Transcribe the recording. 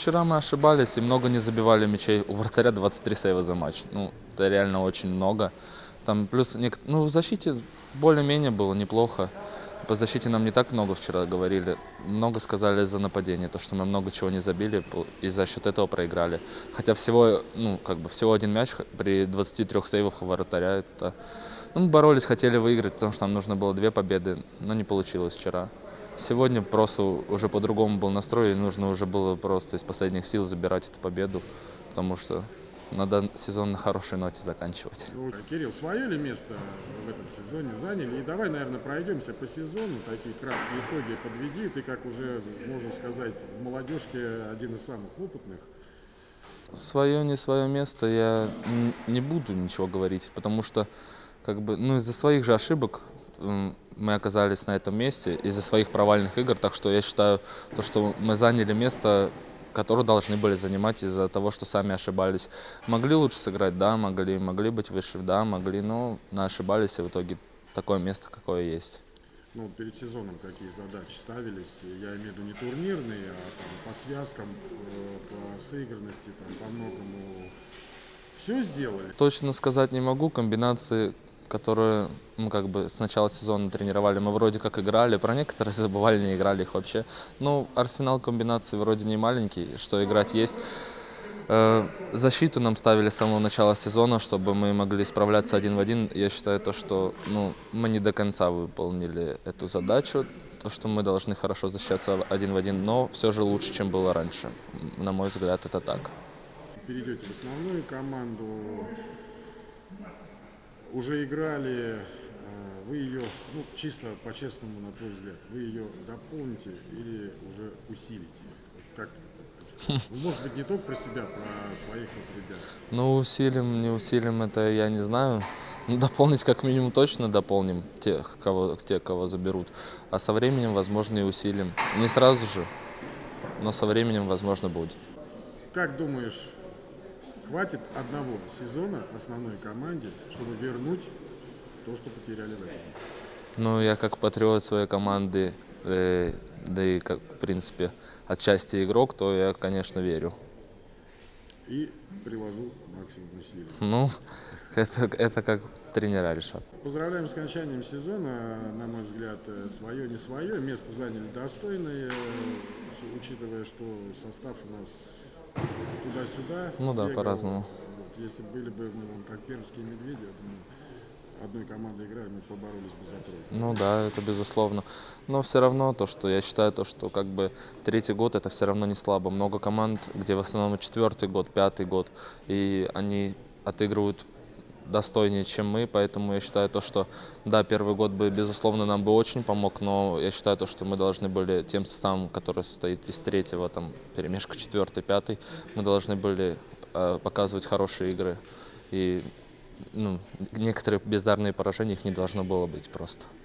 вчера мы ошибались и много не забивали мячей. У вратаря 23 сейва за матч. Ну, это реально очень много. Там плюс, в защите более-менее было неплохо. По защите нам не так много вчера говорили. Много сказали за нападение, то, что мы много чего не забили и за счет этого проиграли. Хотя всего один мяч при 23 сейвах у вратаря. Мы боролись, хотели выиграть, потому что нам нужно было 2 победы, но не получилось вчера. Сегодня просто уже по-другому был настрой, и нужно уже было просто из последних сил забирать эту победу, потому что надо сезон на хорошей ноте заканчивать. Кирилл, свое ли место в этом сезоне заняли? И давай, наверное, пройдемся по сезону, такие краткие итоги подведи. Ты, как уже, можно сказать, в молодежке один из самых опытных. Свое, не свое место я не буду ничего говорить, потому что из-за своих же ошибок мы оказались на этом месте, из-за своих провальных игр. Так что я считаю, что мы заняли место, которое должны были занимать из-за того, что сами ошибались. Могли лучше сыграть, да, могли быть выше, да, могли, но ошибались, и в итоге такое место, какое есть. Ну, перед сезоном какие задачи ставились? Я имею в виду не турнирные, а там, по связкам, по сыгранности, там, по многому. Все сделали? Точно сказать не могу. Комбинации, которые мы с начала сезона тренировали, мы вроде как играли. Про некоторые забывали, не играли их вообще. Но арсенал комбинаций вроде не маленький, что играть есть. Защиту нам ставили с самого начала сезона, чтобы мы могли справляться 1 в 1. Я считаю, что мы не до конца выполнили эту задачу, то, что мы должны хорошо защищаться 1 в 1, но все же лучше, чем было раньше. На мой взгляд, это так. Перейдете в основную команду, уже играли, вы ее, чисто по-честному, на твой взгляд, вы ее дополните или уже усилите? Как может быть, не только про себя, про своих ребят. Усилим, не усилим, это я не знаю. Дополнить как минимум точно дополним тех, кого заберут. А со временем, возможно, и усилим. Не сразу же, но со временем, возможно, будет. Как думаешь, хватит одного сезона основной команде, чтобы вернуть то, что потеряли в этом? Я как патриот своей команды, да и как, в принципе, отчасти игрок, то я, конечно, верю. И приложу максимум усилий. Это как тренера решат. Поздравляем с окончанием сезона. На мой взгляд, свое, не свое. Место заняли достойное, учитывая, что состав у нас туда-сюда. Да, по-разному. Если были бы мы как пермские медведи, одной командой играли, мы поборолись бы за тройку. Да, это безусловно. Но все равно что я считаю, что 3-й год это все равно не слабо. Много команд, где в основном 4-й год, 5-й год, и они отыгрывают достойнее, чем мы, поэтому я считаю что да, 1-й год безусловно, нам бы очень помог, но я считаю что мы должны были тем составом, который состоит из 3-го, перемешка 4-й, 5-й, мы должны были показывать хорошие игры, и некоторые бездарные поражения их не должно было быть просто.